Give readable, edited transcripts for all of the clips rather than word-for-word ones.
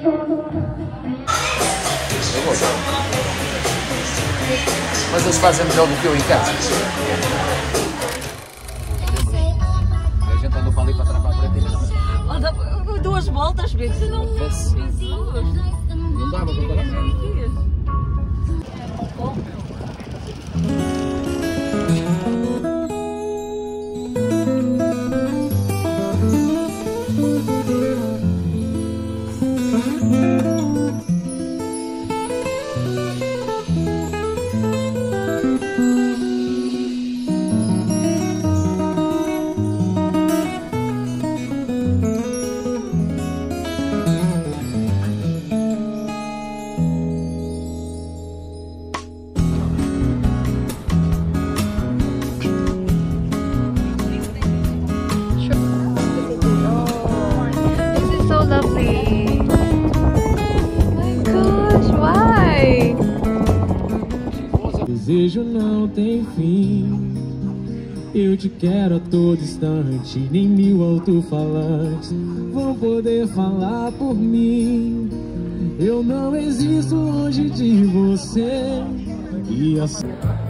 Eu gosto. Mas eles fazem melhor do que eu em casa. A gente andou para ali para travar para ti. Anda 2 voltas, vezes não fosse. Não dava para parar. Desejo não tem fim. Eu te quero a todo instante. Nem 1000 alto-falantes vão poder falar por mim. Eu não existo longe de você. E assim.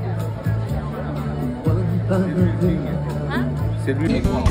É igual.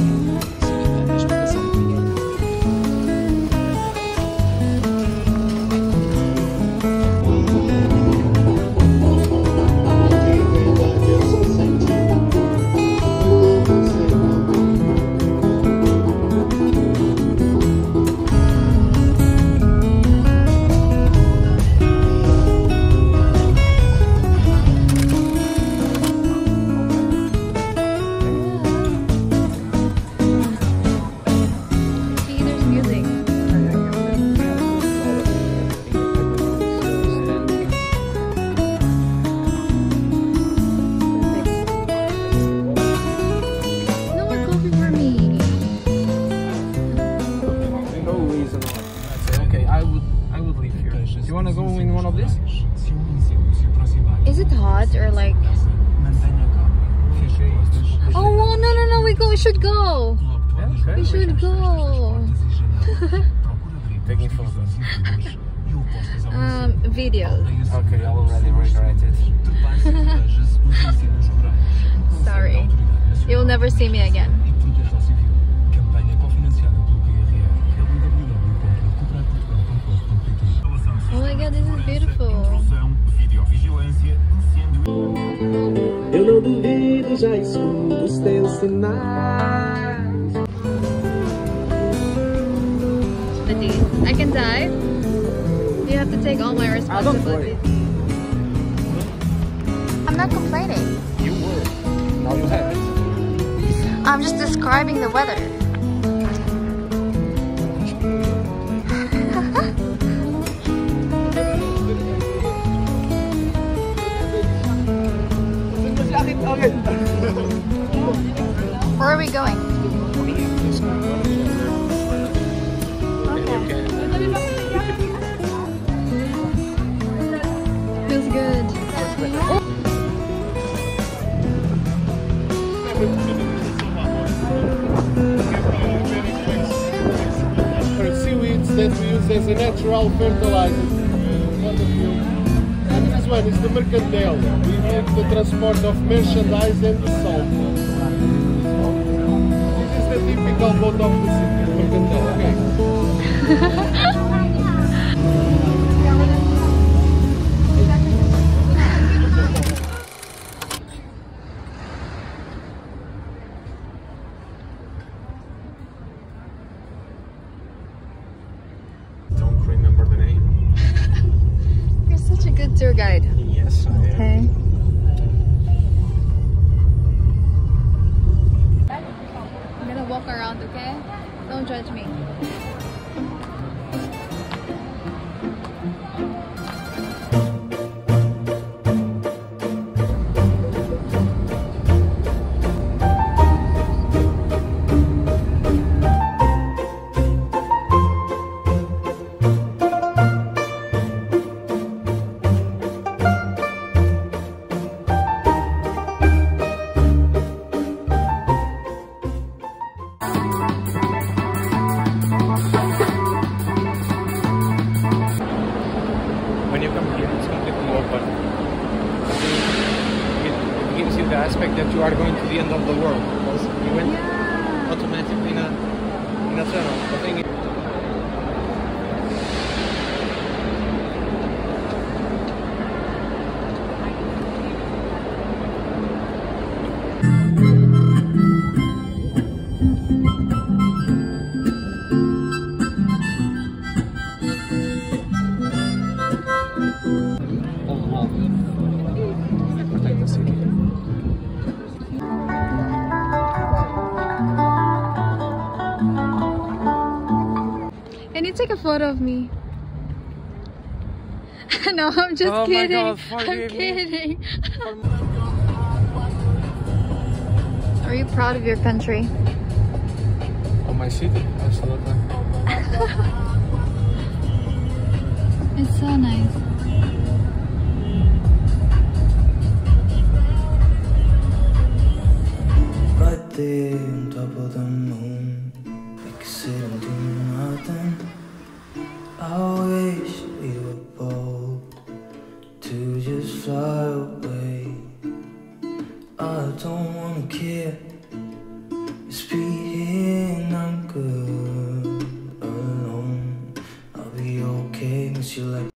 You want to go in one of these? Is it hot or like? Oh no! We should go. Yeah, okay. We should go. Taking photos. Videos. Okay, I already regret it. Sorry, you'll never see me again. Oh my god, this is beautiful. Eu não duvido, já escuto os teus sinais. I can dive. You have to take all my responsibilities. I'm not complaining. You would. Now you have it. I'm just describing the weather. Where are we going? Okay. Feels good. Seaweeds that we use as a natural fertilizer. And this one is the mercantile. We need the transport of merchandise and the salt. This is the typical boat of the city, mercantile. Okay. Don't remember the name. You're such a good tour guide. Yes, I am. Okay. I'm gonna walk around, okay? Don't judge me. aspect that you are going to the end of the world, because you went Yeah. automatically in a tunnel. I think protect the city. Can you take a photo of me? No, I'm just Oh my kidding. God, I'm forgive me. kidding. Are you proud of your country? Oh, my city, absolutely. It's so nice. Right there on top of the moon, we could sit and do nothing. I wish we were bold to just fly away. I don't wanna care, just be here and I'm good alone. I'll be okay, miss you like